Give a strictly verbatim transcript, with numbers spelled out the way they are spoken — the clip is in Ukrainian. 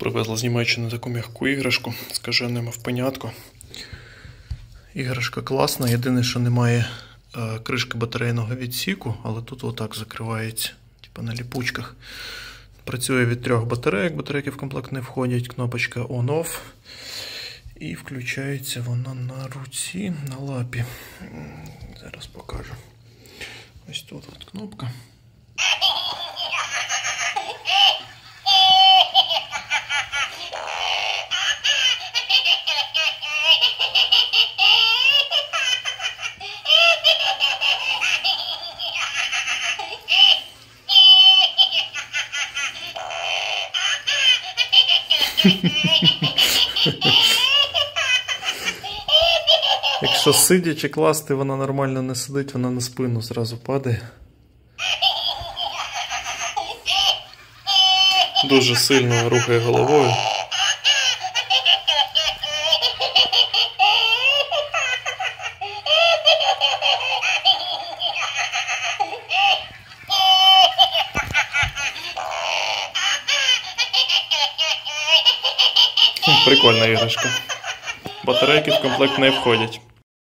Привезла з Німеччини таку м'яку іграшку з каженим впенятко. Іграшка класна, єдине, що немає е, кришки батарейного відсіку, але тут отак закривається, типу на ліпучках. Працює від трьох батарейок, батарейки в комплект не входять, кнопочка on-off. І включається вона на руці, на лапі. Зараз покажу. Ось тут от кнопка. Якщо сидячи класти, вона нормально не сидить, вона на спину зразу падає. Дуже сильно рухає головою. Прикольна іграшка. Батарейки в комплект не входять.